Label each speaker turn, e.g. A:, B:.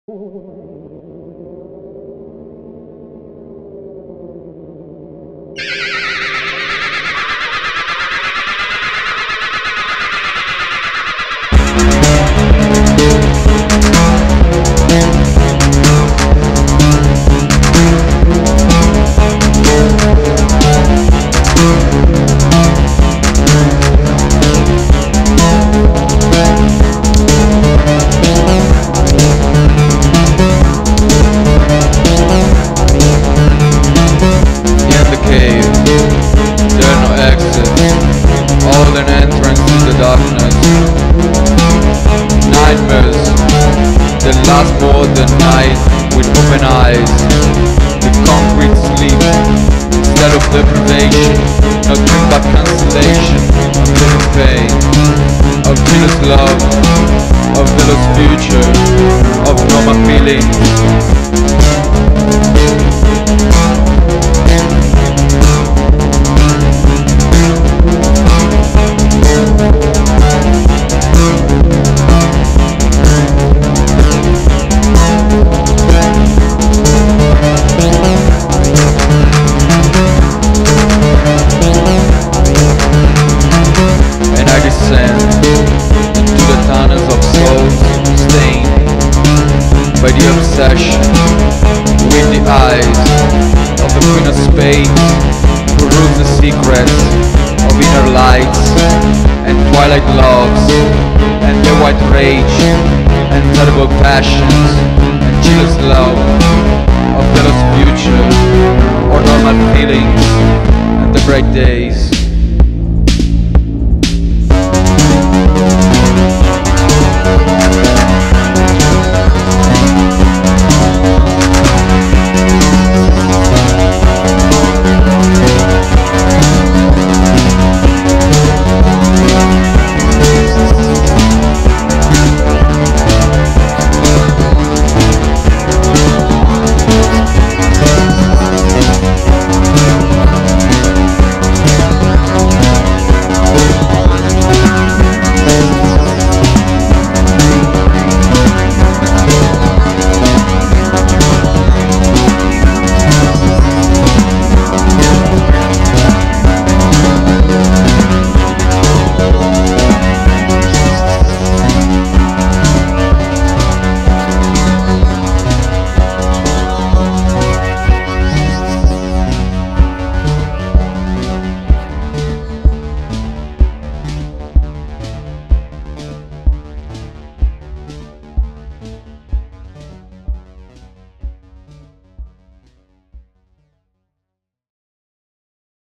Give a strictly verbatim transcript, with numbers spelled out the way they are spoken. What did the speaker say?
A: Last more than night with open eyes. The concrete sleep instead of deprivation. No dream but cancellation of living pain, of jealous love, of jealous future, of normal feelings. Into the tunnels of souls stained by the obsession with the eyes of the Queen of Spades, who rules the secrets of inner lights and twilight loves and the white rage and terrible passions and jealous love of jealous future or normal feelings and the bright days.